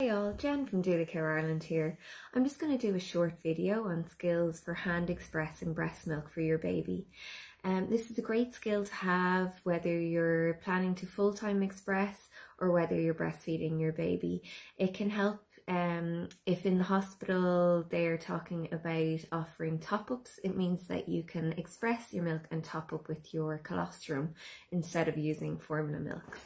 Hi all, Jen from Doula Care Ireland here. I'm just going to do a short video on skills for hand expressing breast milk for your baby. This is a great skill to have whether you're planning to full-time express or whether you're breastfeeding your baby. It can help if in the hospital they're talking about offering top-ups. It means that you can express your milk and top up with your colostrum instead of using formula milks.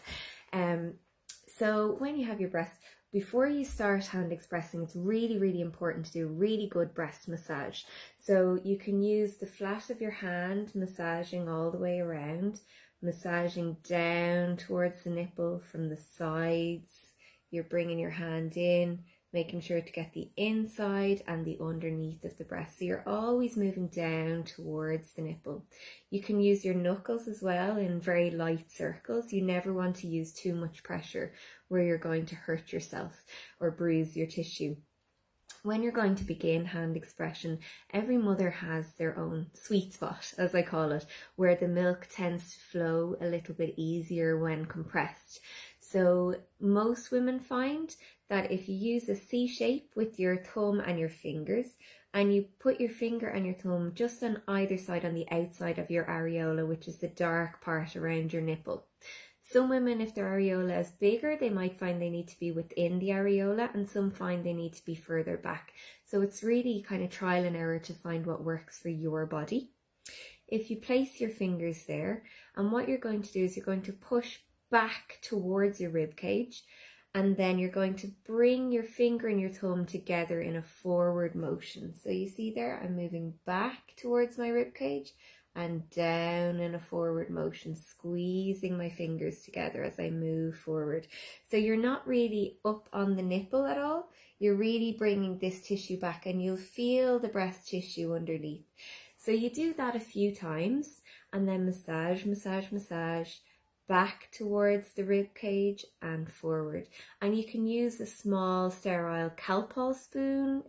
So when you have your breast, before you start hand expressing, it's really important to do a really good breast massage. So you can use the flat of your hand, massaging all the way around, massaging down towards the nipple from the sides. You're bringing your hand in, making sure to get the inside and the underneath of the breast. So you're always moving down towards the nipple. You can use your knuckles as well in very light circles. You never want to use too much pressure where you're going to hurt yourself or bruise your tissue. When you're going to begin hand expression, every mother has their own sweet spot, as I call it, where the milk tends to flow a little bit easier when compressed. So most women find that if you use a C shape with your thumb and your fingers, and you put your finger and your thumb just on either side on the outside of your areola, which is the dark part around your nipple. Some women, if their areola is bigger, they might find they need to be within the areola, and some find they need to be further back. So it's really kind of trial and error to find what works for your body. If you place your fingers there, and what you're going to do is you're going to push back towards your rib cage, and then you're going to bring your finger and your thumb together in a forward motion. So you see there, I'm moving back towards my rib cage and down in a forward motion, squeezing my fingers together as I move forward. So you're not really up on the nipple at all. You're really bringing this tissue back, and you'll feel the breast tissue underneath. So you do that a few times, and then massage, massage, massage, back towards the rib cage and forward. And you can use a small sterile Calpol spoon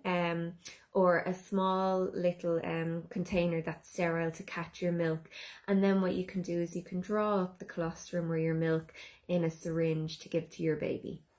or a small little container that's sterile to catch your milk. And then what you can do is you can draw up the colostrum or your milk in a syringe to give to your baby.